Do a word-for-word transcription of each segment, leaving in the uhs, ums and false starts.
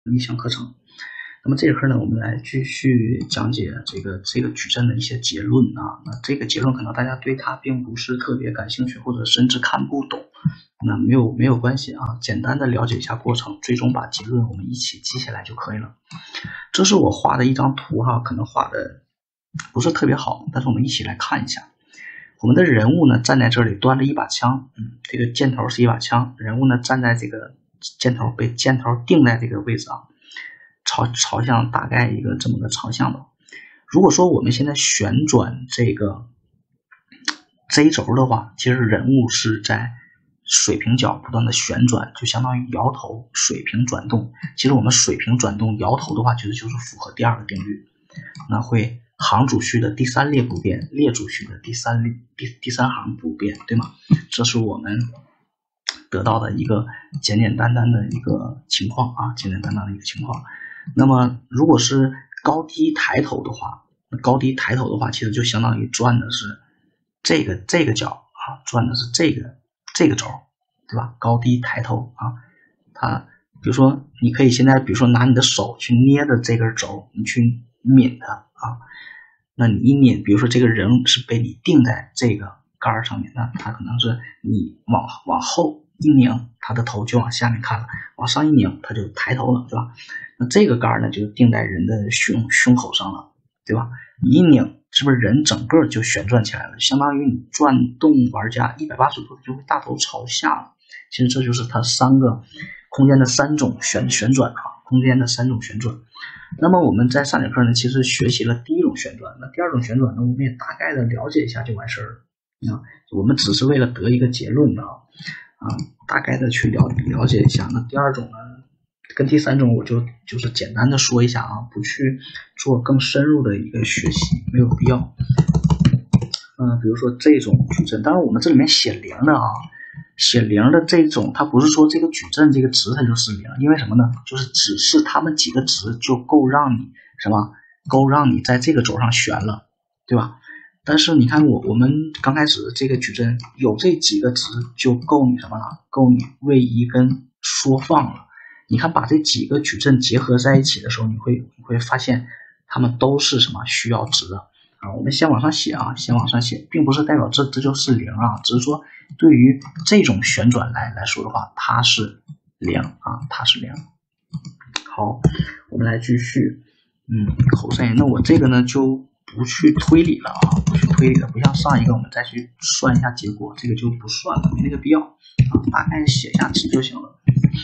一项课程。那么这课呢，我们来继续讲解这个这个矩阵的一些结论啊。那这个结论可能大家对它并不是特别感兴趣，或者甚至看不懂，那没有没有关系啊，简单的了解一下过程，最终把结论我们一起记下来就可以了。这是我画的一张图哈，可能画的不是特别好，但是我们一起来看一下。我们的人物呢站在这里端着一把枪，嗯，这个箭头是一把枪，人物呢站在这个箭头被箭头定在这个位置啊。朝朝向大概一个这么个朝向吧。如果说我们现在旋转这个 Z 轴的话，其实人物是在水平角不断的旋转，就相当于摇头水平转动。其实我们水平转动摇头的话，其实就是符合第二个定律，那会行主序的第三列不变，列主序的第三列第第三行不变，对吗？这是我们得到的一个简简单单的一个情况啊，简简单单的一个情况。那么如果是高低抬头的话，高低抬头的话，其实就相当于转的是这个这个角啊，转的是这个这个轴，对吧？高低抬头啊，它比如说你可以现在比如说拿你的手去捏着这根轴，你去抿它啊，那你一抿，比如说这个人是被你定在这个杆上面，那它可能是你往往后一拧，它的头就往下面看了，往上一拧，它就抬头了，对吧？那这个杆呢，就定在人的胸胸口上了，对吧？你一拧，是不是人整个就旋转起来了？相当于你转动玩家一百八十度就会大头朝下了。其实这就是它三个空间的三种旋旋转啊，空间的三种旋转。那么我们在上节课呢，其实学习了第一种旋转，那第二种旋转呢，我们也大概的了解一下就完事儿了啊。我们只是为了得一个结论的啊，啊，大概的去了了解一下。那第二种呢？跟第三种我就就是简单的说一下啊，不去做更深入的一个学习，没有必要。嗯，比如说这种矩阵，当然我们这里面写零的啊，写零的这种，它不是说这个矩阵这个值它就是零，因为什么呢？就是只是它们几个值就够让你什么，够让你在这个轴上旋了，对吧？但是你看我我们刚开始这个矩阵有这几个值就够你什么了？够你位移跟缩放了。你看把这几个矩阵结合在一起的时候，你会你会发现它们都是什么需要值的啊？我们先往上写啊，先往上写，并不是代表这这就是零啊，只是说对于这种旋转来来说的话，它是零啊，它是零。好，我们来继续，嗯，口塞，那我这个呢就不去推理了啊，不去推理了，不像上一个我们再去算一下结果，这个就不算了，没那个必要啊，大概写下值就行了。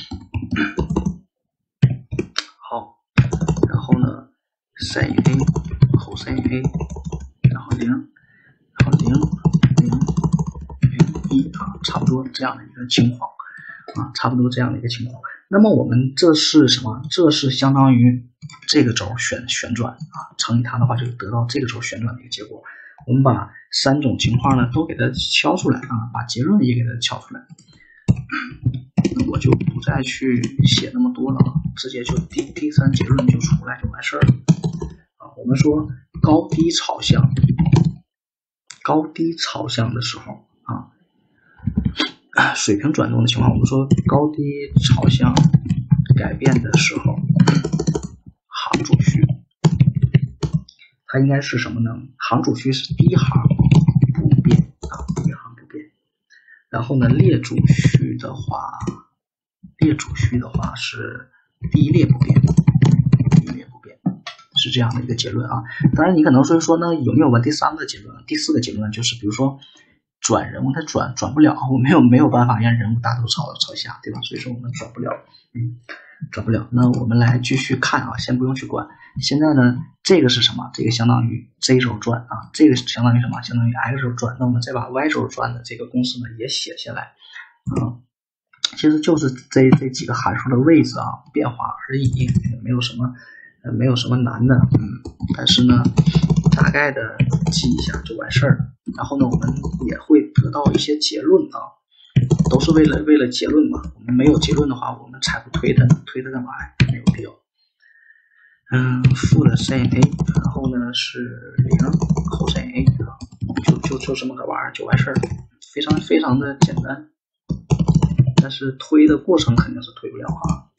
好，然后呢 ，sin a cos a， 然后零，然后零零零一啊，差不多这样的一个情况啊，差不多这样的一个情况。那么我们这是什么？这是相当于这个轴旋旋转啊，乘以它的话就得到这个轴旋转的一个结果。我们把三种情况呢都给它敲出来啊，把结论也给它敲出来。那我就不再去写那么多了，直接就第第三结论就出来就完事儿了啊。我们说高低朝向，高低朝向的时候啊，水平转动的情况，我们说高低朝向改变的时候，行主序它应该是什么呢？行主序是第一行不变啊，第一行不变。然后呢，列主序的话，列主序的话是第一列不变，第一列不变，是这样的一个结论啊。当然，你可能会说呢，有没有个第三个结论？第四个结论就是，比如说转人物，它转转不了，我没有没有办法让人物大头朝朝下，对吧？所以说我们转不了，嗯，转不了。那我们来继续看啊，先不用去管。现在呢，这个是什么？这个相当于 Z 轴转啊，这个相当于什么？相当于 X 轴转。那我们再把 Y 轴转的这个公式呢也写下来，嗯，其实就是这这几个函数的位置啊变化而已，没有什么呃没有什么难的，嗯，但是呢，大概的记一下就完事儿。然后呢，我们也会得到一些结论啊，都是为了为了结论嘛。我们没有结论的话，我们才不推它呢，推它干嘛呀？没有必要。嗯，负的 sin a， 然后呢是零 cos a 啊，就就就这么个玩意儿就完事儿，非常非常的简单。但是推的过程肯定是推不了啊，估计。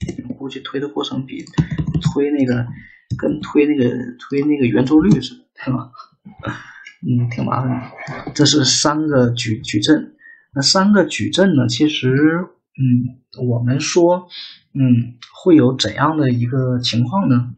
估计推的过程比推那个跟推那个推那个圆周率似的，对吧？嗯，挺麻烦的。这是三个矩矩阵，那三个矩阵呢，其实嗯，我们说嗯会有怎样的一个情况呢？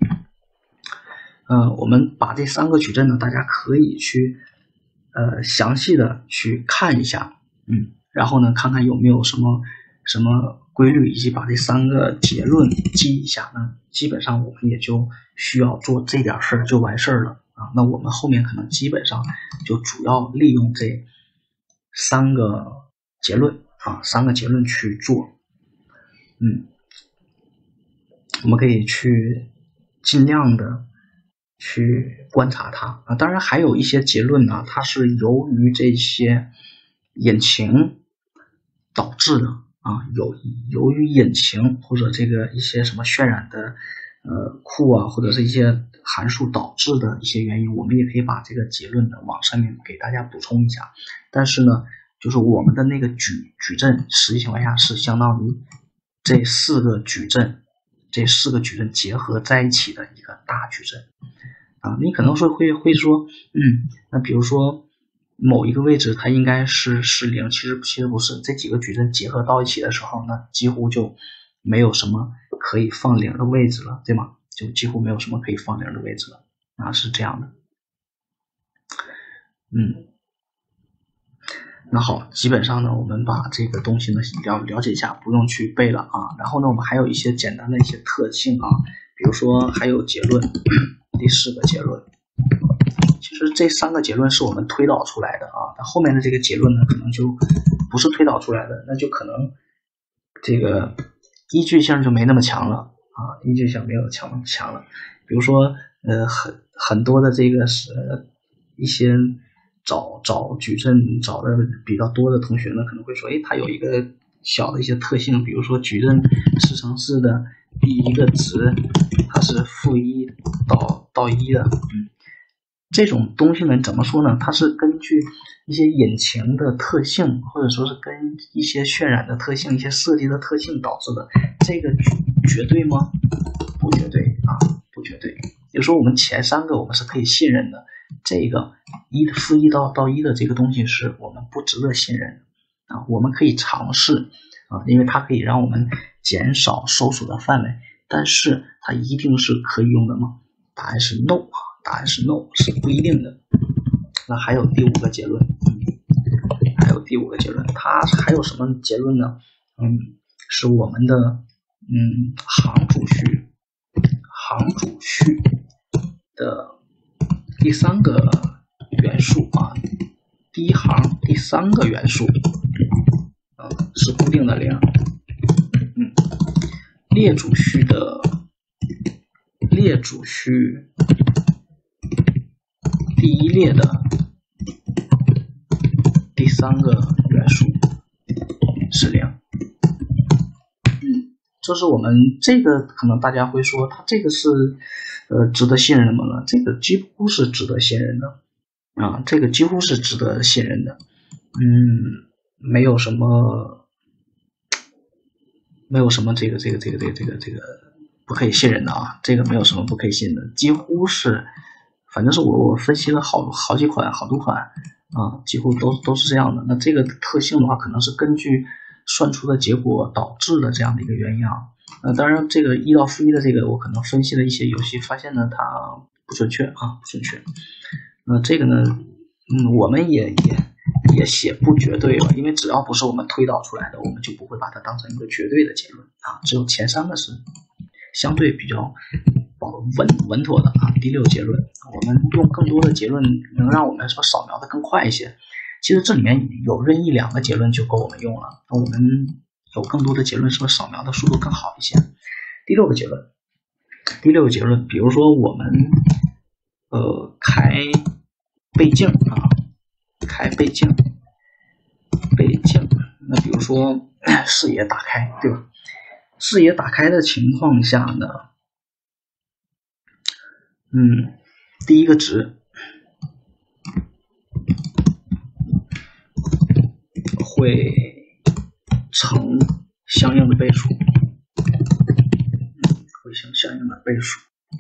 呃，我们把这三个矩阵呢，大家可以去呃详细的去看一下，嗯，然后呢，看看有没有什么什么规律，以及把这三个结论记一下呢，基本上我们也就需要做这点事儿就完事儿了啊。那我们后面可能基本上就主要利用这三个结论啊，三个结论去做，嗯，我们可以去尽量的去观察它啊，当然还有一些结论呢，它是由于这些引擎导致的啊，有由于引擎或者这个一些什么渲染的呃库啊，或者是一些函数导致的一些原因，我们也可以把这个结论呢往上面给大家补充一下。但是呢，就是我们的那个矩矩阵，实际情况下是相当于这四个矩阵，这四个矩阵结合在一起的一个大矩阵。啊，你可能说会会说，嗯，那比如说某一个位置它应该是是零，其实其实不是，这几个矩阵结合到一起的时候，那几乎就没有什么可以放零的位置了，对吗？就几乎没有什么可以放零的位置了，啊，是这样的。嗯，那好，基本上呢，我们把这个东西呢了了解一下，不用去背了啊。然后呢，我们还有一些简单的一些特性啊，比如说还有结论。第四个结论，其实这三个结论是我们推导出来的啊，那后面的这个结论呢，可能就不是推导出来的，那就可能这个依据性就没那么强了啊，依据性没有强那么强了。比如说，呃，很很多的这个是一些找找矩阵找的比较多的同学呢，可能会说，哎，它有一个小的一些特性，比如说矩阵四乘四的第一个值，它是负一到到一的，嗯，这种东西呢，怎么说呢？它是根据一些引擎的特性，或者说是跟一些渲染的特性、一些设计的特性导致的。这个绝对吗？不绝对啊，不绝对。有时候我们前三个我们是可以信任的，这个一负一到到一的这个东西是我们不值得信任的啊。我们可以尝试啊，因为它可以让我们减少搜索的范围。但是它一定是可以用的吗？答案是 no 啊，答案是 no， 是不一定的。那还有第五个结论，嗯，还有第五个结论，它还有什么结论呢？嗯，是我们的嗯行主序，行主序的第三个元素啊，第一行第三个元素，啊，是固定的零。嗯。列主序的列主序第一列的第三个元素是零。嗯，这是我们这个可能大家会说，它这个是呃值得信任的吗？这个几乎是值得信任的啊，这个几乎是值得信任的。嗯，没有什么。没有什么这个这个这个这个这个这个不可以信任的啊，这个没有什么不可以信的，几乎是，反正是我我分析了好好几款好多款啊，几乎都都是这样的。那这个特性的话，可能是根据算出的结果导致的这样的一个原因啊。呃，当然这个一到负一的这个，我可能分析了一些游戏，发现呢它不准确啊，不准确。那这个呢，嗯，我们也也。也写不绝对了，因为只要不是我们推导出来的，我们就不会把它当成一个绝对的结论啊。只有前三个是相对比较稳稳妥的啊。第六结论，我们用更多的结论能让我们说扫描的更快一些。其实这里面有任意两个结论就够我们用了，我们有更多的结论是不是扫描的速度更好一些？第六个结论，第六个结论，比如说我们呃开倍镜啊。开倍镜，倍镜，那比如说视野打开，对吧？视野打开的情况下呢，嗯，第一个值会乘相应的倍数， 相应的倍数。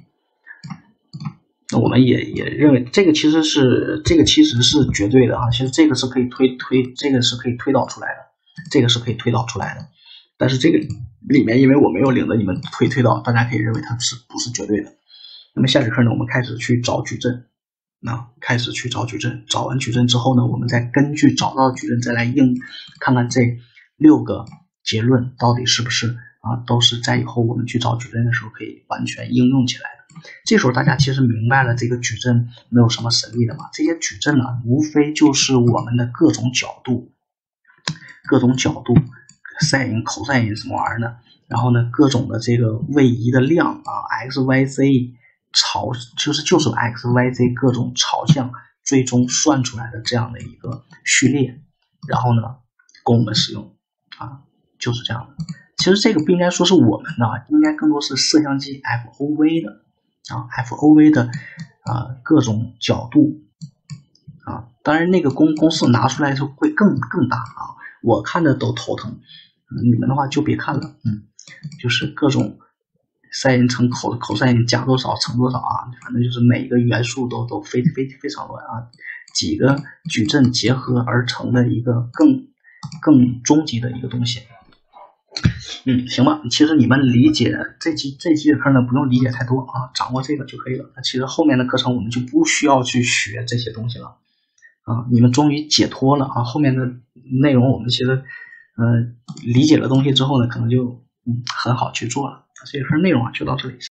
那我们也也认为这个其实是这个其实是绝对的啊，其实这个是可以推推这个是可以推导出来的，这个是可以推导出来的。但是这个里面因为我没有领着你们推推导，大家可以认为它是不是绝对的。那么下节课呢，我们开始去找矩阵，那开始去找矩阵，找完矩阵之后呢，我们再根据找到的矩阵再来应看看这六个结论到底是不是啊都是在以后我们去找矩阵的时候可以完全应用起来的。这时候大家其实明白了这个矩阵没有什么神秘的嘛，这些矩阵呢无非就是我们的各种角度，各种角度 sin cos 什么玩意儿的，然后呢各种的这个位移的量啊 x y z 朝就是就是 x y z 各种朝向最终算出来的这样的一个序列，然后呢供我们使用啊，就是这样的。其实这个不应该说是我们的，应该更多是摄像机 F O V 的啊 ，F O V 的啊各种角度啊，当然那个公公式拿出来就会更更大啊，我看着都头疼，嗯、你们的话就别看了，嗯，就是各种 sin 乘 cos cos 加多少乘多少啊，反正就是每个元素都都非非非常乱啊，几个矩阵结合而成的一个更更终极的一个东西。嗯，行吧，其实你们理解这期这期的课呢，不用理解太多啊，掌握这个就可以了。那其实后面的课程我们就不需要去学这些东西了啊，你们终于解脱了啊，后面的内容我们其实嗯、呃、理解了东西之后呢，可能就嗯很好去做了。这节课内容啊就到这里。